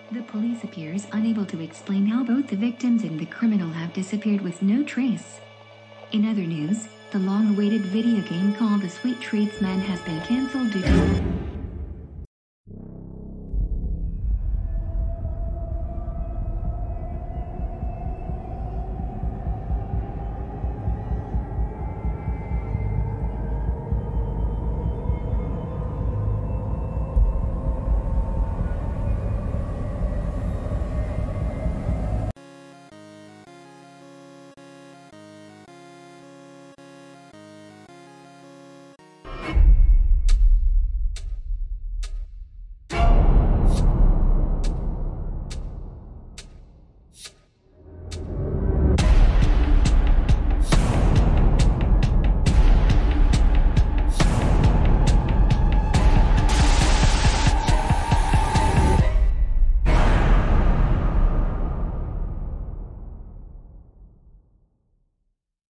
The police appears unable to explain how both the victims and the criminal have disappeared with no trace. In other news, the long-awaited video game called The Sweet Treats Man has been cancelled due to